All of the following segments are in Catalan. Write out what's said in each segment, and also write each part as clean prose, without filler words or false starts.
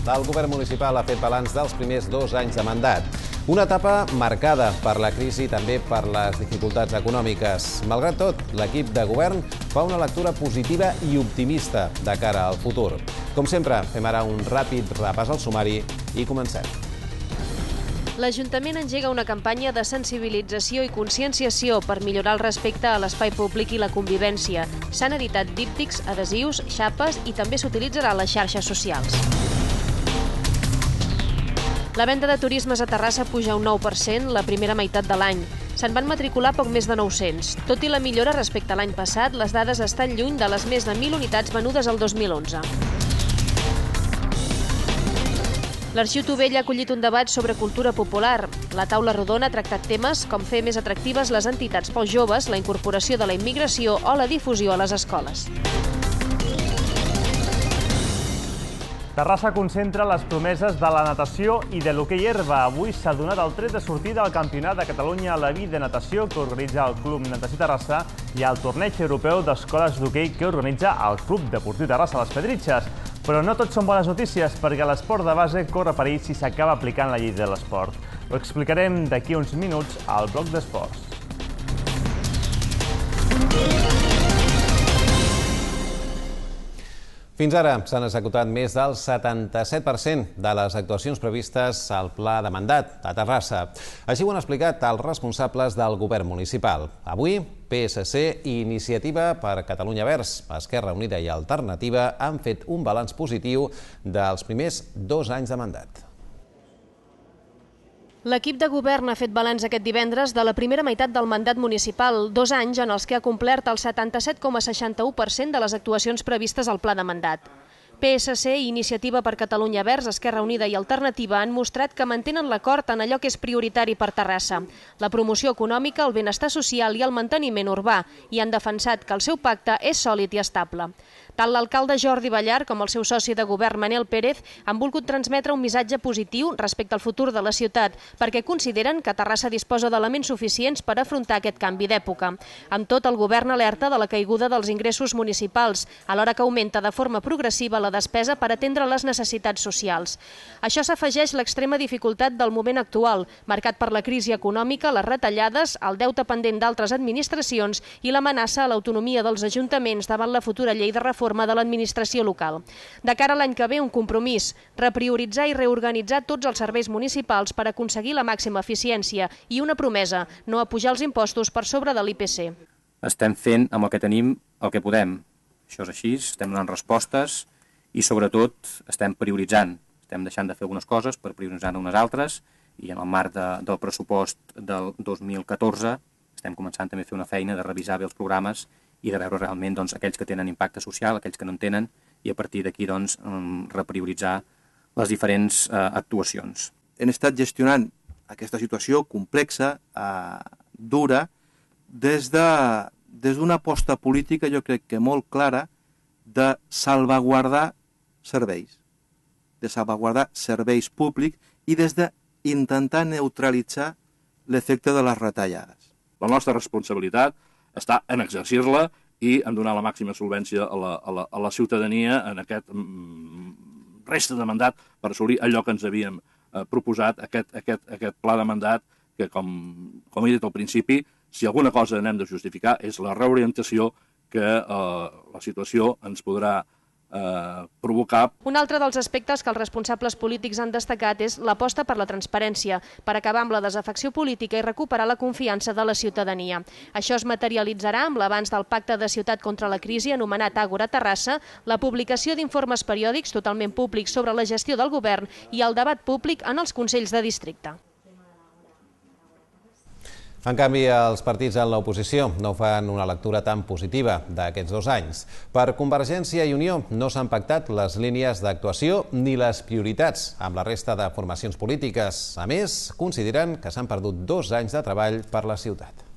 El govern municipal ha fet balanç dels primers 2 anys de mandat. Una etapa marcada per la crisi i també per les dificultats econòmiques. Malgrat tot, l'equip de govern fa una lectura positiva i optimista de cara al futur. Com sempre, fem ara un ràpid repàs al sumari i comencem. L'Ajuntament engega una campanya de sensibilització i conscienciació per millorar el respecte a l'espai públic i la convivència. S'han editat díptics, adhesius, xapes i també s'utilitzarà a les xarxes socials. La venda de turismes a Terrassa puja un 9% la primera meitat de l'any. Se'n van matricular poc més de 900. Tot i la millora respecte a l'any passat, les dades estan lluny de les més de 1.000 unitats venudes el 2011. L'Arxiu Tovell ha acollit un debat sobre cultura popular. La taula rodona ha tractat temes com fer més atractives les entitats pels joves, la incorporació de la immigració o la difusió a les escoles. Terrassa concentra les promeses de la natació i de l'hoquei herba. Avui s'ha donat el tret de sortida al Campionat de Catalunya a la Vi de natació que organitza el Club Natació Terrassa i al Torneig Europeu d'Escoles d'Hoquei que organitza el Club Deportiu Terrassa Les Pedritxes. Però no tot són bones notícies, perquè l'esport de base corre perill si s'acaba aplicant la llei de l'esport. Ho explicarem d'aquí uns minuts al bloc d'esports. Fins ara s'han executat més del 77% de les actuacions previstes al pla de mandat a Terrassa. Així ho han explicat els responsables del govern municipal. Avui, PSC i Iniciativa per Catalunya Verds, Esquerra Unida i Alternativa han fet un balanç positiu dels primers 2 anys de mandat. L'equip de govern ha fet balanç aquest divendres de la primera meitat del mandat municipal, 2 anys en els que ha complert el 77,61% de les actuacions previstes al pla de mandat. PSC i Iniciativa per Catalunya Verds, Esquerra Unida i Alternativa han mostrat que mantenen l'acord en allò que és prioritari per Terrassa, la promoció econòmica, el benestar social i el manteniment urbà, i han defensat que el seu pacte és sòlid i estable. Tant l'alcalde Jordi Ballar com el seu soci de govern Manel Pérez han volgut transmetre un missatge positiu respecte al futur de la ciutat, perquè consideren que Terrassa disposa d'elements suficients per afrontar aquest canvi d'època. Amb tot, el govern alerta de la caiguda dels ingressos municipals, alhora que augmenta de forma progressiva la despesa per atendre les necessitats socials. Això s'afegeix l'extrema dificultat del moment actual, marcat per la crisi econòmica, les retallades, el deute pendent d'altres administracions i l'amenaça a l'autonomia dels ajuntaments davant la futura llei de reforma de l'administració local. De cara a l'any que ve, un compromís, reprioritzar i reorganitzar tots els serveis municipals per aconseguir la màxima eficiència i una promesa, no apujar els impostos per sobre de l'IPC. Estem fent amb el que tenim el que podem. Això és així, estem donant respostes i sobretot estem prioritzant. Estem deixant de fer algunes coses per prioritzar unes altres i en el marc del pressupost del 2014 estem començant també a fer una feina de revisar bé els programes i de veure realment aquells que tenen impacte social, aquells que no en tenen, i a partir d'aquí reprioritzar les diferents actuacions. Hem estat gestionant aquesta situació complexa, dura, des d'una aposta política, jo crec que molt clara, de salvaguardar serveis, públics i des d'intentar neutralitzar l'efecte de les retallades. La nostra responsabilitat està en exercir-la i en donar la màxima solvència a la ciutadania en aquest resta de mandat per assolir allò que ens havíem proposat, aquest pla de mandat que, com he dit al principi, si alguna cosa n'hem de justificar és la reorientació que la situació ens podrà provocar. Un altre dels aspectes que els responsables polítics han destacat és l'aposta per la transparència, per acabar amb la desafecció política i recuperar la confiança de la ciutadania. Això es materialitzarà amb l'avanç del Pacte de Ciutat contra la Crisi, anomenat Àgora Terrassa, la publicació d'informes periòdics totalment públics sobre la gestió del govern i el debat públic en els consells de districte. En canvi, els partits en l'oposició no fan una lectura tan positiva d'aquests 2 anys. Per Convergència i Unió no s'han pactat les línies d'actuació ni les prioritats amb la resta de formacions polítiques. A més, consideren que s'han perdut 2 anys de treball per la ciutat.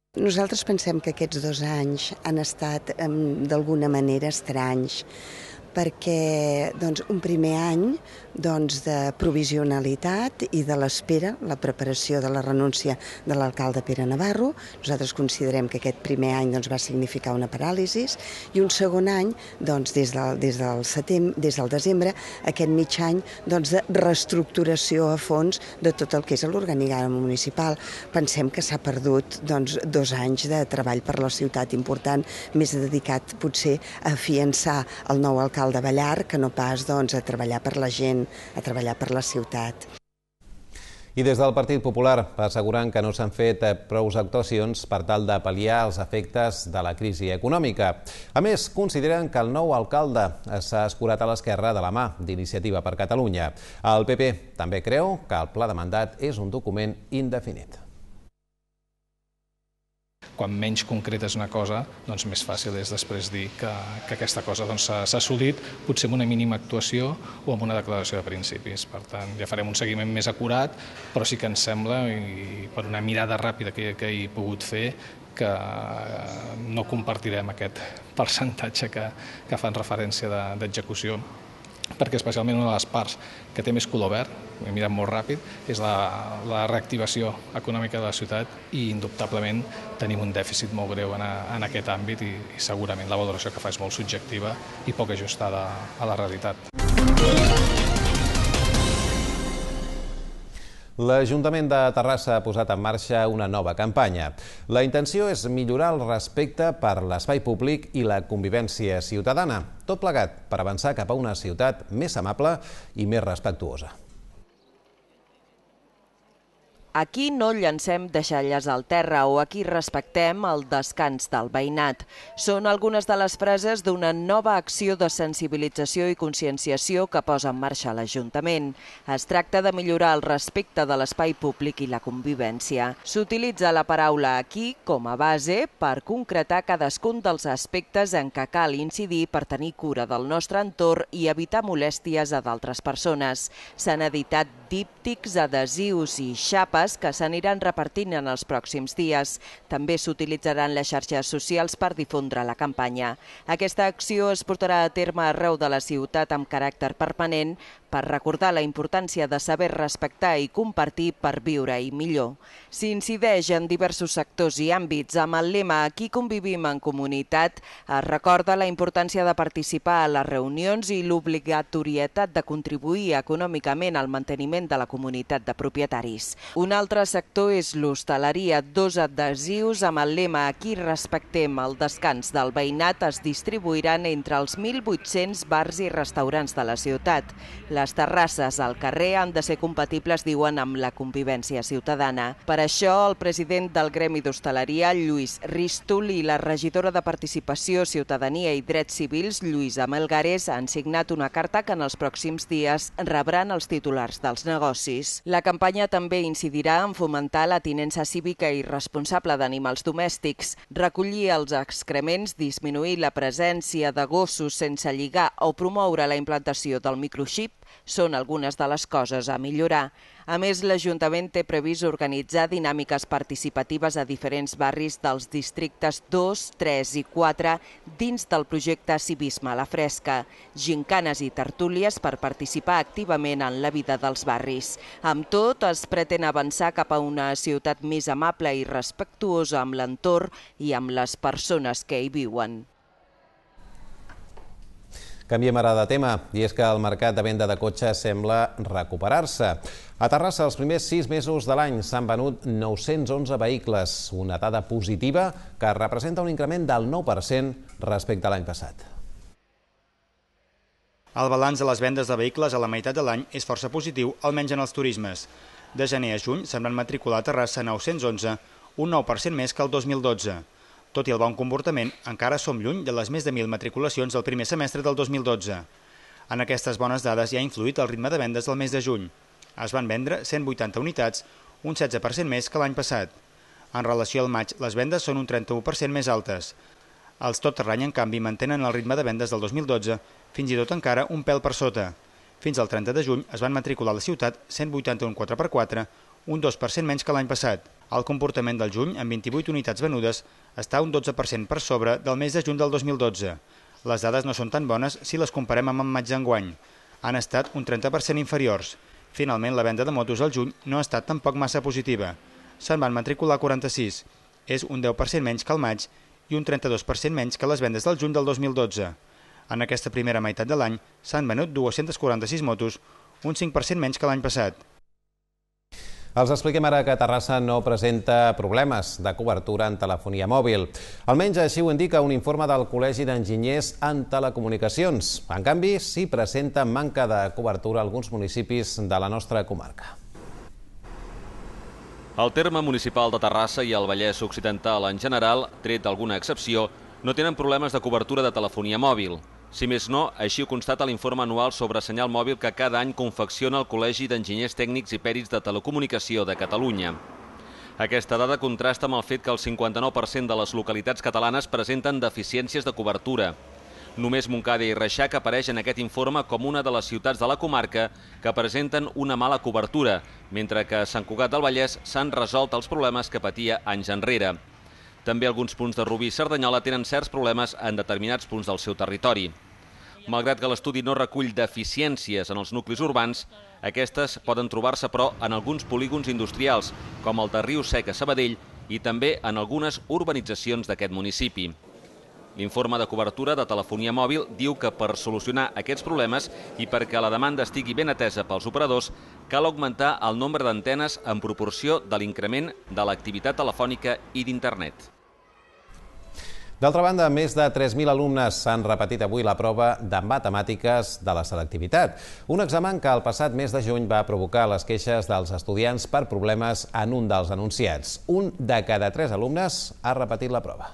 Nosaltres pensem que aquests 2 anys han estat d'alguna manera estranys, perquè un primer any de provisionalitat i de l'espera, la preparació de la renúncia de l'alcalde Pere Navarro. Nosaltres considerem que aquest primer any va significar una paràlisi, i un segon any, des del desembre, aquest mig any de reestructuració a fons de tot el que és l'organigrama municipal. Pensem que s'ha perdut 2 anys de treball per la ciutat important, més dedicat potser a afiançar el nou alcalde Ballar que no pas a treballar per la gent, a treballar per la ciutat. I des del Partit Popular asseguren que no s'han fet prou actuacions per tal de pal·liar els efectes de la crisi econòmica. A més, consideren que el nou alcalde s'ha escurat a l'esquerra de la mà d'Iniciativa per Catalunya. El PP també creu que el pla de mandat és un document indefinit. Quan menys concreta és una cosa, més fàcil és després dir que aquesta cosa s'ha assolit, potser amb una mínima actuació o amb una declaració de principis. Per tant, ja farem un seguiment més acurat, però sí que ens sembla, i per una mirada ràpida que he pogut fer, que no compartirem aquest percentatge que fan referència d'execució, perquè especialment una de les parts que té més color verd, ho he mirat molt ràpid, és la reactivació econòmica de la ciutat, i indubtablement tenim un dèficit molt greu en aquest àmbit, i segurament la valoració que fa és molt subjectiva i poc ajustada a la realitat. L'Ajuntament de Terrassa ha posat en marxa una nova campanya. La intenció és millorar el respecte per l'espai públic i la convivència ciutadana, tot plegat per avançar cap a una ciutat més amable i més respectuosa. Aquí no llancem deixalles al terra o aquí respectem el descans del veïnat. Són algunes de les frases d'una nova acció de sensibilització i conscienciació que posa en marxa l'Ajuntament. Es tracta de millorar el respecte de l'espai públic i la convivència. S'utilitza la paraula aquí com a base per concretar cadascun dels aspectes en què cal incidir per tenir cura del nostre entorn i evitar molèsties a d'altres persones. S'han editat díptics, adhesius i xapes que s'aniran repartint en els pròxims dies. També s'utilitzaran les xarxes socials per difondre la campanya. Aquesta acció es portarà a terme arreu de la ciutat amb caràcter permanent per recordar la importància de saber respectar i compartir per viure-hi millor. S'incideix en diversos sectors i àmbits. Amb el lema Aquí convivim en comunitat es recorda la importància de participar a les reunions i l'obligatorietat de contribuir econòmicament al manteniment de la comunitat de propietaris. Un altre sector és l'hostaleria. 2 adhesius amb el lema Aquí respectem el descans del veïnat es distribuiran entre els 1.800 bars i restaurants de la ciutat. Les terrasses al carrer han de ser compatibles, diuen, amb la convivència ciutadana. Per això, el president del Gremi d'Hostaleria, Lluís Rístol, i la regidora de Participació, Ciutadania i Drets Civils, Lluïsa Melgares, han signat una carta que en els pròxims dies rebran els titulars dels negocis. La campanya també incidirà en fomentar la tinença cívica i responsable d'animals domèstics, recollir els excrements, disminuir la presència de gossos sense lligar o promoure la implantació del microxip són algunes de les coses a millorar. A més, l'Ajuntament té previst organitzar dinàmiques participatives a diferents barris dels districtes 2, 3 i 4 dins del projecte Civisme a la Fresca, gincanes i tertúlies per participar activament en la vida dels barris. Amb tot, es pretén avançar cap a una ciutat més amable i respectuosa amb l'entorn i amb les persones que hi viuen. Canviem ara de tema, i és que el mercat de venda de cotxes sembla recuperar-se. A Terrassa, els primers 6 mesos de l'any s'han venut 911 vehicles, una dada positiva que representa un increment del 9% respecte a l'any passat. El balanç de les vendes de vehicles a la meitat de l'any és força positiu, almenys en els turismes. De gener a juny se'n van matricular a Terrassa 911, un 9% més que el 2012. Tot i el bon comportament, encara som lluny de les més de 1.000 matriculacions del primer semestre del 2012. En aquestes bones dades hi ha influït el ritme de vendes del mes de juny. Es van vendre 180 unitats, un 16% més que l'any passat. En relació al maig, les vendes són un 31% més altes. Els tot terreny, en canvi, mantenen el ritme de vendes del 2012, fins i tot encara un pèl per sota. Fins al 30 de juny es van matricular a la ciutat 181 4x4, un 2% menys que l'any passat. El comportament del juny, amb 28 unitats venudes, està un 12% per sobre del mes de juny del 2012. Les dades no són tan bones si les comparem amb maig d'enguany. Han estat un 30% inferiors. Finalment, la venda de motos al juny no ha estat tampoc massa positiva. Se'n van matricular 46. És un 10% menys que el maig i un 32% menys que les vendes del juny del 2012. En aquesta primera meitat de l'any s'han venut 246 motos, un 5% menys que l'any passat. Els expliquem ara que Terrassa no presenta problemes de cobertura en telefonia mòbil. Almenys així ho indica un informe del Col·legi d'Enginyers en Telecomunicacions. En canvi, sí presenta manca de cobertura a alguns municipis de la nostra comarca. El terme municipal de Terrassa i el Vallès Occidental en general, tret d'alguna excepció, no tenen problemes de cobertura de telefonia mòbil. Si més no, així ho constata l'informe anual sobre senyal mòbil que cada any confecciona el Col·legi d'Enginyers Tècnics i Pèrits de Telecomunicació de Catalunya. Aquesta dada contrasta amb el fet que el 59% de les localitats catalanes presenten deficiències de cobertura. Només Montcada i Reixac apareix en aquest informe com una de les ciutats de la comarca que presenten una mala cobertura, mentre que a Sant Cugat del Vallès s'han resolt els problemes que patia anys enrere. També alguns punts de Rubí i Cerdanyola tenen certs problemes en determinats punts del seu territori. Malgrat que l'estudi no recull deficiències en els nuclis urbans, aquestes poden trobar-se però en alguns polígons industrials, com el de Riu Sec a Sabadell i també en algunes urbanitzacions d'aquest municipi. L'informe de cobertura de telefonia mòbil diu que per solucionar aquests problemes i perquè la demanda estigui ben atesa pels operadors, cal augmentar el nombre d'antenes en proporció de l'increment de l'activitat telefònica i d'internet. D'altra banda, més de 3.000 alumnes s'han repetit avui la prova de matemàtiques de la selectivitat. Un examen que el passat mes de juny va provocar les queixes dels estudiants per problemes en un dels enunciats. Un de cada 3 alumnes ha repetit la prova.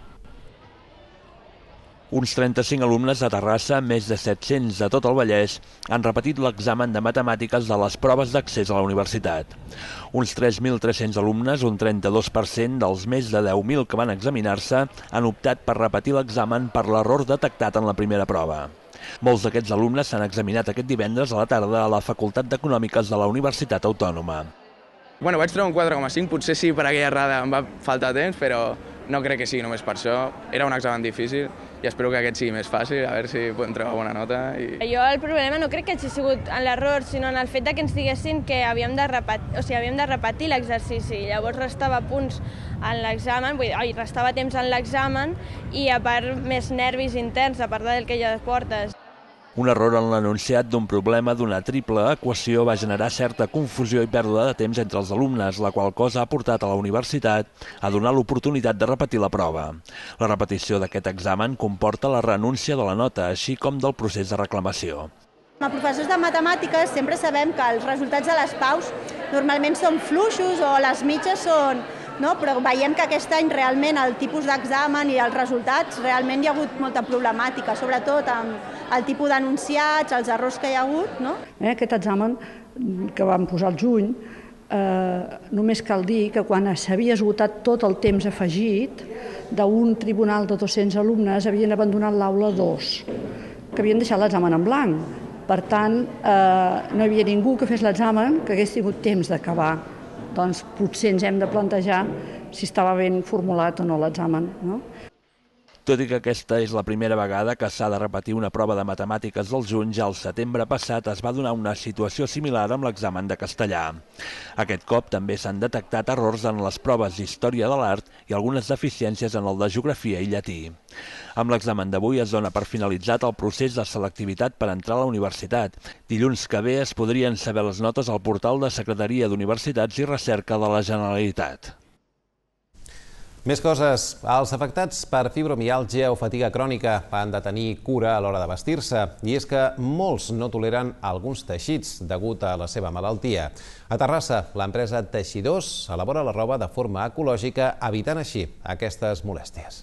Uns 35 alumnes de Terrassa, més de 700 de tot el Vallès, han repetit l'examen de matemàtiques de les proves d'accés a la universitat. Uns 3.300 alumnes, un 32% dels més de 10.000 que van examinar-se, han optat per repetir l'examen per l'error detectat en la primera prova. Molts d'aquests alumnes s'han examinat aquest divendres a la tarda a la Facultat d'Econòmiques de la Universitat Autònoma. Vaig treure un 4,5, potser sí per aquella errada em va faltar temps, però no crec que sigui només per això. Era un examen difícil i espero que aquest sigui més fàcil, a veure si podem treure bona nota. Jo el problema no crec que hagi sigut en l'error, sinó en el fet que ens diguessin que havíem de repetir l'exercici. Llavors restava punts en l'examen, restava temps en l'examen i a part més nervis interns, a part del que ja portes. Un error en l'enunciat d'un problema d'una triple equació va generar certa confusió i pèrdua de temps entre els alumnes, la qual cosa ha portat a la universitat a donar l'oportunitat de repetir la prova. La repetició d'aquest examen comporta la renúncia de la nota, així com del procés de reclamació. Com a professors de matemàtiques sempre sabem que els resultats de les PAUs normalment són fluixos o les mitges són... Però veiem que aquest any realment el tipus d'examen i els resultats realment hi ha hagut molta problemàtica, sobretot amb el tipus d'enunciats, els errors que hi ha hagut. Aquest examen que vam posar al juny, només cal dir que quan s'havia esgotat tot el temps afegit, d'un tribunal de 200 alumnes havien abandonat l'aula 2, que havien deixat l'examen en blanc. Per tant, no hi havia ningú que fes l'examen que hagués tingut temps d'acabar. Doncs potser ens hem de plantejar si estava ben formulat o no l'examen. Tot i que aquesta és la primera vegada que s'ha de repetir una prova de matemàtiques del juny, ja el setembre passat es va donar una situació similar amb l'examen de castellà. Aquest cop també s'han detectat errors en les proves d'història de l'art i algunes deficiències en el de geografia i llatí. Amb l'examen d'avui es dona per finalitzat el procés de selectivitat per entrar a la universitat. Dilluns que ve es podrien saber les notes al portal de Secretaria d'Universitats i Recerca de la Generalitat. Més coses. Els afectats per fibromiàlgia o fatiga crònica han de tenir cura a l'hora de vestir-se, i és que molts no toleren alguns teixits degut a la seva malaltia. A Terrassa, l'empresa Teixidors elabora la roba de forma ecològica, evitant així aquestes molèsties.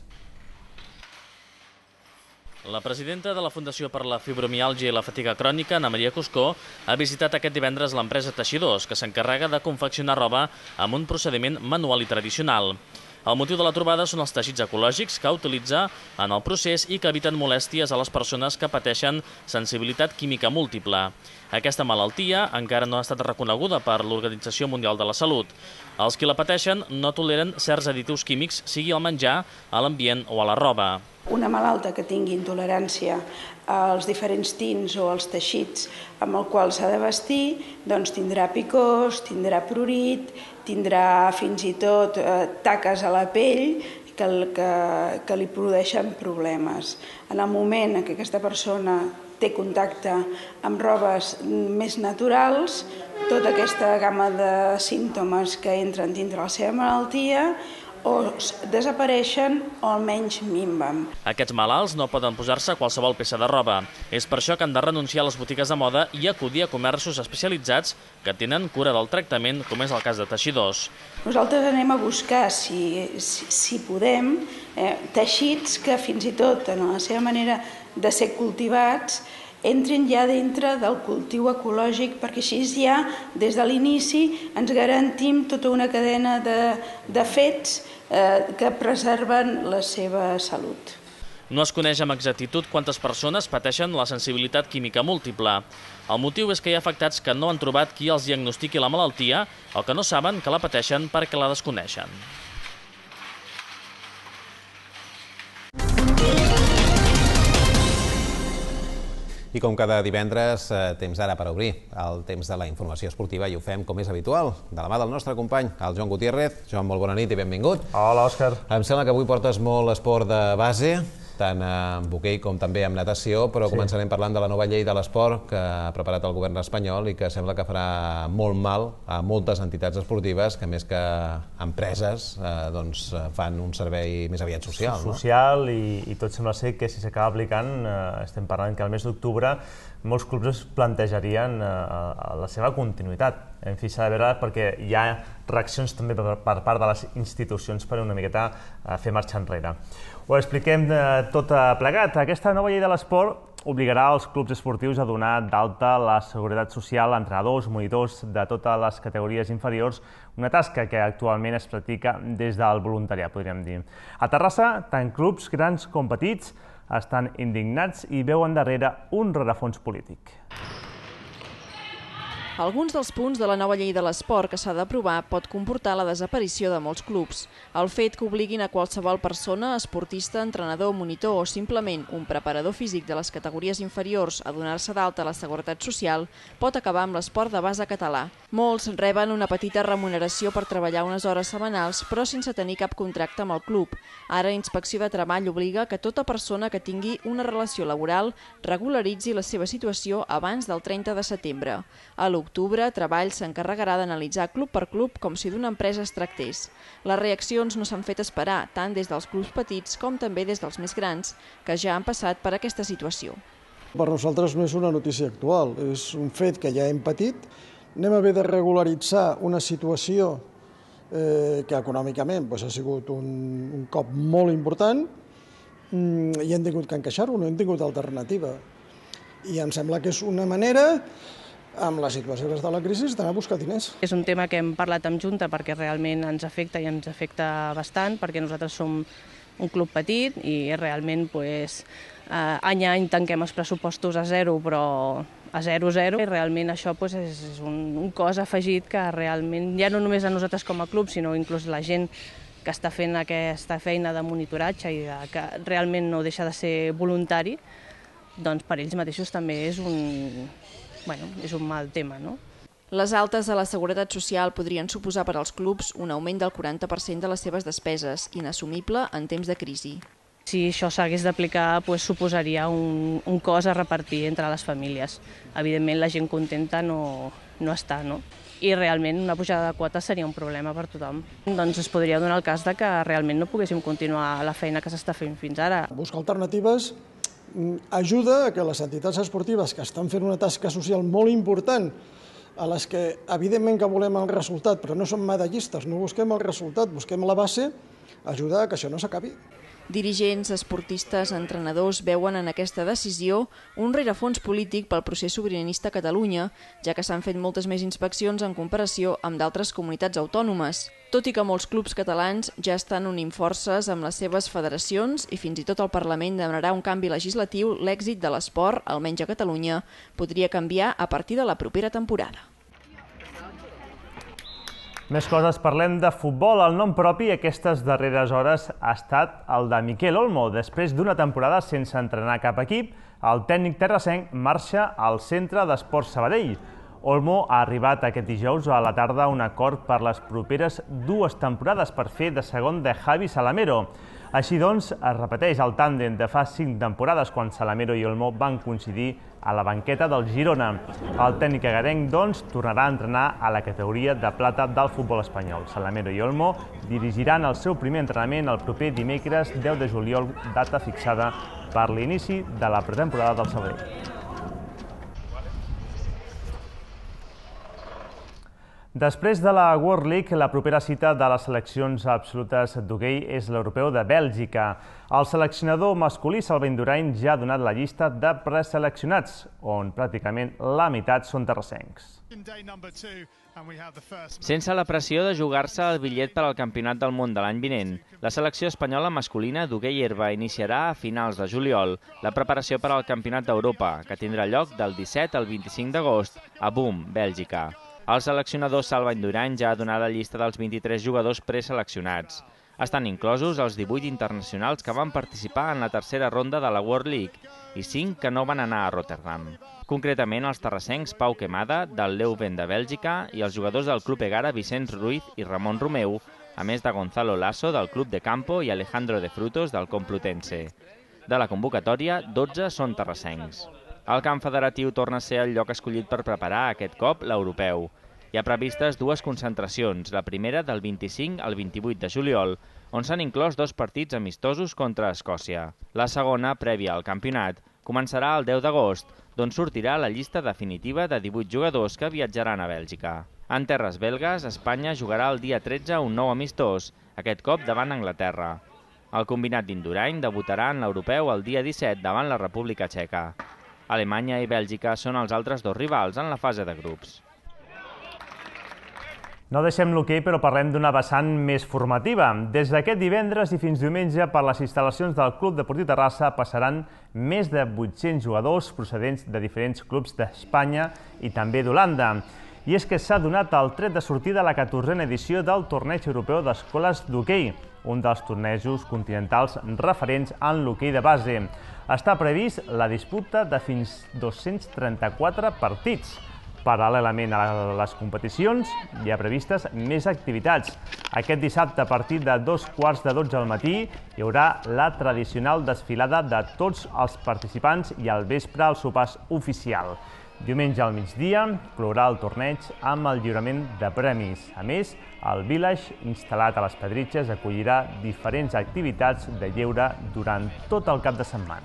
La presidenta de la Fundació per la Fibromiàlgia i la Fatiga Crònica, Ana Maria Cuscó, ha visitat aquest divendres l'empresa Teixidors, que s'encarrega de confeccionar roba amb un procediment manual i tradicional. El motiu de la trobada són els teixits ecològics que utilitza en el procés i que eviten molèsties a les persones que pateixen sensibilitat química múltiple. Aquesta malaltia encara no ha estat reconeguda per l'Organització Mundial de la Salut. Els qui la pateixen no toleren certs additius químics, sigui al menjar, a l'ambient o a la roba. Una malalta que tingui intolerància als diferents tints o als teixits amb el qual s'ha de vestir, doncs tindrà picors, tindrà prurit, tindrà fins i tot taques a la pell que li produeixen problemes. En el moment en què aquesta persona té contacte amb robes més naturals, tota aquesta gamma de símptomes que entren dintre la seva malaltia o desapareixen o almenys minven. Aquests malalts no poden posar-se qualsevol peça de roba. És per això que han de renunciar a les botigues de moda i acudir a comerços especialitzats que tenen cura del tractament, com és el cas de teixidors. Nosaltres anem a buscar, si podem, teixits que fins i tot en la seva manera de ser cultivats entrin ja dintre del cultiu ecològic, perquè així ja, des de l'inici, ens garantim tota una cadena de fets que preserven la seva salut. No es coneix amb exactitud quantes persones pateixen la sensibilitat química múltiple. El motiu és que hi ha afectats que no han trobat qui els diagnostiqui la malaltia o que no saben que la pateixen perquè la desconeixen. I com cada divendres, temps ara per obrir el temps de la informació esportiva i ho fem, com és habitual, de la mà del nostre company, el Joan Gutiérrez. Joan, molt bona nit i benvingut. Hola, Òscar. Em sembla que avui portes molt esport de base, tant en hoquei com també en natació, però començarem parlant de la nova llei de l'esport que ha preparat el govern espanyol i que sembla que farà molt mal a moltes entitats esportives que, més que empreses, fan un servei més aviat social. Social, i tot sembla ser que si s'acaba aplicant, estem parlant que al mes d'octubre molts clubs es plantejarien la seva continuïtat. En fi, s'ha de veure perquè hi ha reaccions també per part de les institucions per una miqueta fer marxa enrere. Ho expliquem tot plegat. Aquesta nova llei de l'esport obligarà els clubs esportius a donar d'alta la seguretat social a entrenadors, monitors de totes les categories inferiors, una tasca que actualment es practica des del voluntariat, podríem dir. A Terrassa, tant clubs grans com petits estan indignats i veuen darrere un rerefons polític. Alguns dels punts de la nova llei de l'esport que s'ha d'aprovar pot comportar la desaparició de molts clubs. El fet que obliguin a qualsevol persona, esportista, entrenador, monitor o simplement un preparador físic de les categories inferiors a donar-se d'alta a la Seguretat Social pot acabar amb l'esport de base català. Molts reben una petita remuneració per treballar unes hores setmanals, però sense tenir cap contracte amb el club. Ara, Inspecció de Treball obliga que tota persona que tingui una relació laboral regularitzi la seva situació abans del 30 de setembre. A l'octubre, Treball s'encarregarà d'analitzar club per club com si d'una empresa es tractés. Les reaccions no s'han fet esperar, tant des dels clubs petits com també des dels més grans, que ja han passat per aquesta situació. Per nosaltres no és una notícia actual, és un fet que ja hem patit. Anem a haver de regularitzar una situació que econòmicament ha sigut un cop molt important i hem tingut que encaixar-ho, no hem tingut alternativa. I em sembla que és una manera, amb la situació des de la crisi, d'anar a buscar diners. És un tema que hem parlat amb Junta perquè realment ens afecta i ens afecta bastant, perquè nosaltres som un club petit i realment any a any tanquem els pressupostos a zero, però a 0-0. I realment això és un cost afegit que realment, ja no només a nosaltres com a club, sinó inclús la gent que està fent aquesta feina de monitoratge i que realment no deixa de ser voluntari, doncs per ells mateixos també és un mal tema, no? Les altes de la Seguretat Social podrien suposar per als clubs un augment del 40% de les seves despeses, inassumible en temps de crisi. Si això s'hagués d'aplicar, suposaria un cost a repartir entre les famílies. Evidentment, la gent contenta no està, no? I realment una pujada de quotes seria un problema per tothom. Doncs es podria donar el cas que realment no poguéssim continuar la feina que s'està fent fins ara. Buscar alternatives ajuda a que les entitats esportives que estan fent una tasca social molt important, a les que evidentment que volem el resultat, però no som medallistes, no busquem el resultat, busquem la base, ajuda a que això no s'acabi. Dirigents, esportistes, entrenadors veuen en aquesta decisió un rerefons polític pel procés sobiranista a Catalunya, ja que s'han fet moltes més inspeccions en comparació amb d'altres comunitats autònomes. Tot i que molts clubs catalans ja estan unint forces amb les seves federacions i fins i tot el Parlament demanarà un canvi legislatiu, l'èxit de l'esport, almenys a Catalunya, podria canviar a partir de la propera temporada. Més coses, parlem de futbol. El nom propi aquestes darreres hores ha estat el de Miquel Olmo. Després d'una temporada sense entrenar cap equip, el tècnic terrassenc marxa al Centre d'Esports Sabadell. Olmo ha arribat aquest dijous a la tarda a un acord per les properes 2 temporades per fer de segon de Javi Salamero. Així doncs, es repeteix el tàndem de fa 5 temporades quan Salamero i Olmo van coincidir a la banqueta del Girona. El tècnic agarenc, doncs, tornarà a entrenar a la categoria de plata del futbol espanyol. Salamero i Olmo dirigiran el seu primer entrenament el proper dimecres 10 de juliol, data fixada per l'inici de la pretemporada del Sabadell. Després de la World League, la propera cita de les seleccions absolutes d'hoquei és l'europeu de Bèlgica. El seleccionador masculí Salva Indurain ja ha donat la llista de preseleccionats, on pràcticament la meitat són terrassencs. Sense la pressió de jugar-se el bitllet per al Campionat del Món de l'any vinent, la selecció espanyola masculina d'hoquei herba iniciarà a finals de juliol la preparació per al Campionat d'Europa, que tindrà lloc del 17 al 25 d'agost a Boom, Bèlgica. El seleccionador Salva Indurain ja ha donat la llista dels 23 jugadors preseleccionats. Estan inclosos els 18 internacionals que van participar en la tercera ronda de la World League i 5 que no van anar a Rotterdam. Concretament, els terrassencs Pau Quemada, del Leuven de Bèlgica, i els jugadors del Club Egara Vicenç Ruiz i Ramon Romeu, a més de Gonzalo Lasso, del Club de Campo, i Alejandro de Frutos, del Complutense. De la convocatòria, 12 són terrassencs. El camp federatiu torna a ser el lloc escollit per preparar aquest cop l'europeu. Hi ha previstes 2 concentracions, la primera del 25 al 28 de juliol, on s'han inclòs 2 partits amistosos contra Escòcia. La segona, prèvia al campionat, començarà el 10 d'agost, d'on sortirà la llista definitiva de 18 jugadors que viatjaran a Bèlgica. En terres belgues, Espanya jugarà el dia 13 un nou amistós, aquest cop davant Anglaterra. El combinat d'Indurain debutarà en l'europeu el dia 17 davant la República Txeca. Alemanya i Bèlgica són els altres 2 rivals en la fase de grups. No deixem l'hoquei, però parlem d'una vessant més formativa. Des d'aquest divendres i fins diumenge, per les instal·lacions del Club Deportiu Terrassa passaran més de 800 jugadors procedents de diferents clubs d'Espanya i també d'Holanda. I és que s'ha donat el tret de sortida a la 14a edició del Torneig Europeu d'Escoles d'Hoquei, un dels tornejos continentals referents en l'hoquei de base. Està previst la disputa de fins 234 partits. Paral·lelament a les competicions, hi ha previstes més activitats. Aquest dissabte, a partir de 2:15 al matí, hi haurà la tradicional desfilada de tots els participants i al vespre el sopar oficial. Diumenge al migdia clourà el torneig amb el lliurament de premis. A més, el Village, instal·lat a les Pedritxes, acollirà diferents activitats de lleure durant tot el cap de setmana.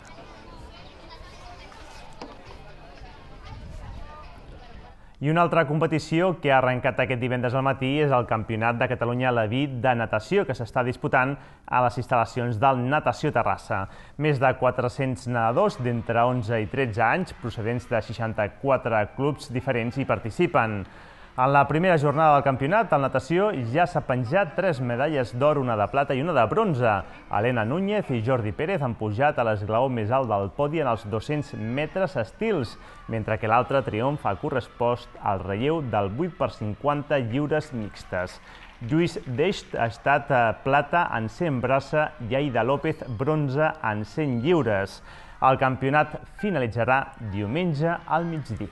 I una altra competició que ha arrencat aquest divendres al matí és el Campionat de Catalunya Leví de natació, que s'està disputant a les instal·lacions del Natació Terrassa. Més de 400 nedadors d'entre 11 i 13 anys, procedents de 64 clubs diferents, hi participen. En la primera jornada del campionat, el natació ja s'ha penjat 3 medalles d'or, una de plata i una de bronze. Helena Núñez i Jordi Pérez han pujat a l'esglaó més alt del podi en els 200 metres estils, mentre que l'altre triomf ha correspost al relleu del 8x50 lliures mixtes. Lluís Deix ha estat plata en 100 braça i Aida López bronze en 100 lliures. El campionat finalitzarà diumenge al migdia.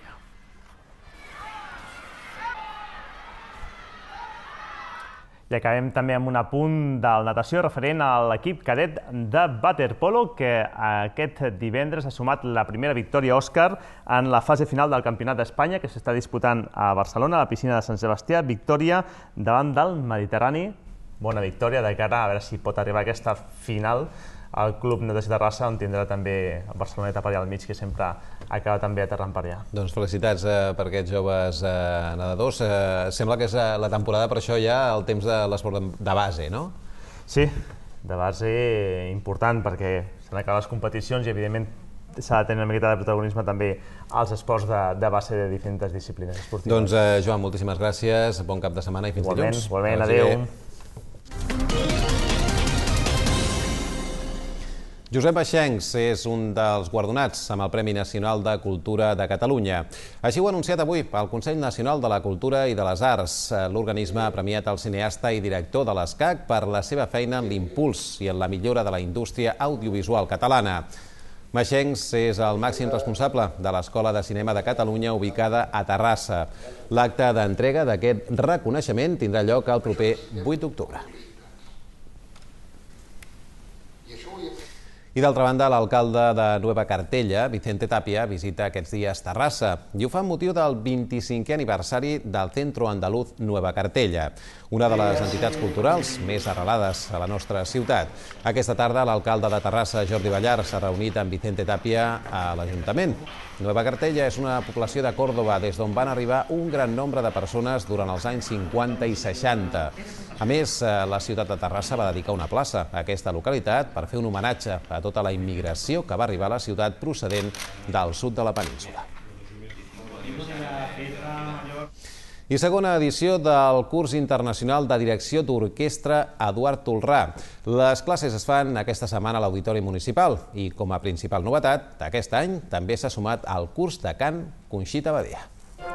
I acabem també amb un apunt del natació referent a l'equip cadet de waterpolo, que aquest divendres ha sumat la primera victòria Òscar en la fase final del Campionat d'Espanya, que s'està disputant a Barcelona, a la piscina de Sant Sebastià. Victòria davant del Mediterrani. Bona victòria de cara a veure si pot arribar a aquesta final al Club Natació Terrassa, on tindrà també el Barceloneta per allà al mig, que sempre acaba també aterrant per allà. Doncs felicitats per aquests joves nedadors. Sembla que és la temporada, per això ja, el temps de l'esport de base, no? Sí, de base important, perquè s'han acabat les competicions i, evidentment, s'ha de tenir una miqueta de protagonisme també als esports de base de diferents disciplines esportives. Doncs, Joan, moltíssimes gràcies, bon cap de setmana i fins dilluns. Igualment, adéu. Josep Baixencs és un dels guardonats amb el Premi Nacional de Cultura de Catalunya. Així ho ha anunciat avui el Consell Nacional de la Cultura i de les Arts. L'organisme ha premiat el cineasta i director de l'ESCAC per la seva feina en l'impuls i en la millora de la indústria audiovisual catalana. Baixencs és el màxim responsable de l'Escola de Cinema de Catalunya ubicada a Terrassa. L'acte d'entrega d'aquest reconeixement tindrà lloc el proper 8 d'octubre. I d'altra banda, l'alcalde de Nueva Cartella, Vicente Tapia, visita aquests dies Terrassa i ho fa amb motiu del 25è aniversari del Centro Andaluz Nueva Cartella, una de les entitats culturals més arrelades a la nostra ciutat. Aquesta tarda, l'alcalde de Terrassa, Jordi Ballar, s'ha reunit amb Vicente Tapia a l'Ajuntament. Nueva Cartella és una població de Còrdova des d'on van arribar un gran nombre de persones durant els anys 50 i 60. A més, la ciutat de Terrassa va dedicar una plaça a aquesta localitat per fer un homenatge a tota la immigració que va arribar a la ciutat procedent del sud de la península. I segona edició del curs internacional de direcció d'orquestra Eduard Tolrà. Les classes es fan aquesta setmana a l'Auditori Municipal i, com a principal novetat d'aquest any, també s'ha sumat al curs de cant Conxita Badia.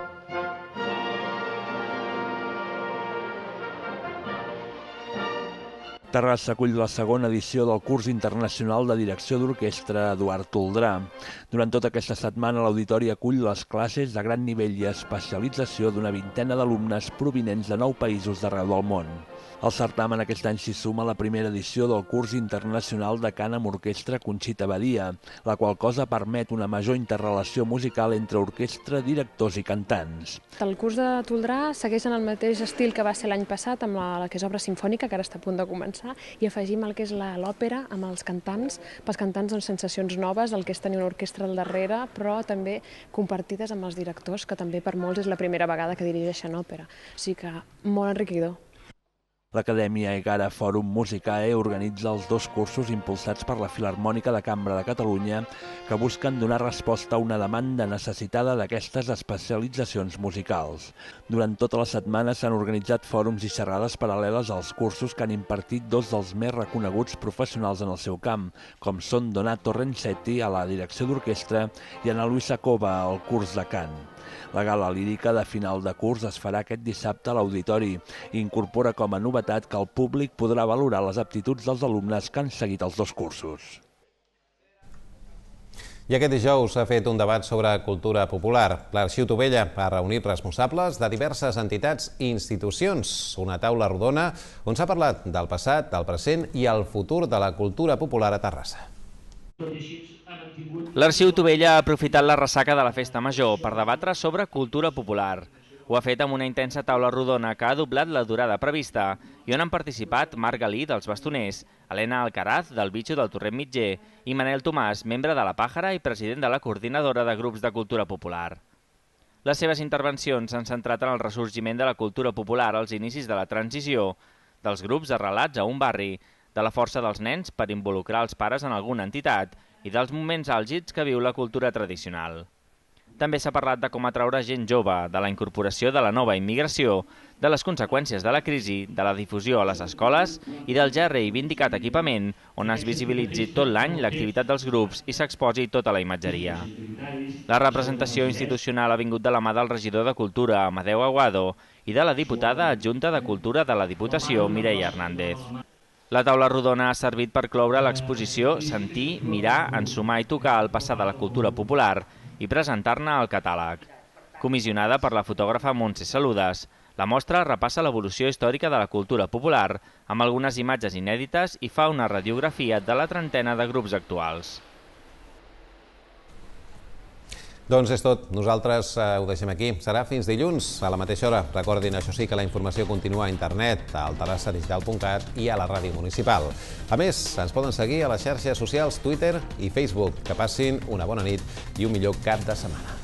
Terrassa acull la segona edició del curs internacional de direcció d'orquestra Eduard Tolrà. Durant tota aquesta setmana, l'auditori acull les classes de gran nivell i especialització d'una vintena d'alumnes provinents de 9 països d'arreu del món. Al certamen aquest any s'hi suma la primera edició del curs internacional de cant amb orquestra Conxita Badia, la qual cosa permet una major interrelació musical entre orquestra, directors i cantants. El curs de Tolrà segueix en el mateix estil que va ser l'any passat, amb la que és obra sinfònica, que ara està a punt de començar, i afegim el que és l'òpera amb els cantants, pels cantants doncs, sensacions noves, el que és tenir una orquestra al darrere, però també compartides amb els directors, que també per molts és la primera vegada que dirigeixen òpera. O sigui que molt enriquidor. L'Acadèmia Egara Fòrum Musicae organitza els 2 cursos impulsats per la Filharmònica de Cambra de Catalunya que busquen donar resposta a una demanda necessitada d'aquestes especialitzacions musicals. Durant tota la setmana s'han organitzat fòrums i xerrades paral·leles als cursos que han impartit 2 dels més reconeguts professionals en el seu camp, com són Donato Renzetti a la direcció d'orquestra i Ana Luisa Cova al curs de cant. La gala lírica de final de curs es farà aquest dissabte a l'auditori i incorpora com a novetat que el públic podrà valorar les aptituds dels alumnes que han seguit els 2 cursos. I aquest dijous s'ha fet un debat sobre cultura popular. L'Arxiu Tovella ha reunit responsables de diverses entitats i institucions. Una taula rodona on s'ha parlat del passat, del present i el futur de la cultura popular a Terrassa. L'Arxiu Tovella ha aprofitat la ressaca de la Festa Major per debatre sobre cultura popular. Ho ha fet amb una intensa taula rodona que ha doblat la durada prevista i on han participat Marc Galí, dels Bastoners, Helena Alcaraz, del Bitxo del Torrent Mitger, i Manel Tomàs, membre de la Pàjara i president de la Coordinadora de Grups de Cultura Popular. Les seves intervencions s'han centrat en el ressorgiment de la cultura popular als inicis de la transició, dels grups arrelats a un barri, de la força dels nens per involucrar els pares en alguna entitat i dels moments àlgids que viu la cultura tradicional. També s'ha parlat de com atraure gent jove, de la incorporació de la nova immigració, de les conseqüències de la crisi, de la difusió a les escoles i del ja reivindicat equipament on es visibilitzi tot l'any l'activitat dels grups i s'exposi tota la imatgeria. La representació institucional ha vingut de la mà del regidor de Cultura, Amadeu Aguado, i de la diputada adjunta de Cultura de la Diputació, Mireia Hernández. La taula rodona ha servit per cloure l'exposició Sentir, mirar, ensumar i tocar el passat de la cultura popular i presentar-ne el catàleg. Comissionada per la fotògrafa Montse Saludes, la mostra repassa l'evolució històrica de la cultura popular amb algunes imatges inèdites i fa una radiografia de la trentena de grups actuals. Doncs és tot. Nosaltres ho deixem aquí. Serà fins dilluns a la mateixa hora. Recordin, això sí, que la informació continua a internet, al terrassadigital.cat i a la ràdio municipal. A més, ens poden seguir a les xarxes socials Twitter i Facebook. Que passin una bona nit i un millor cap de setmana.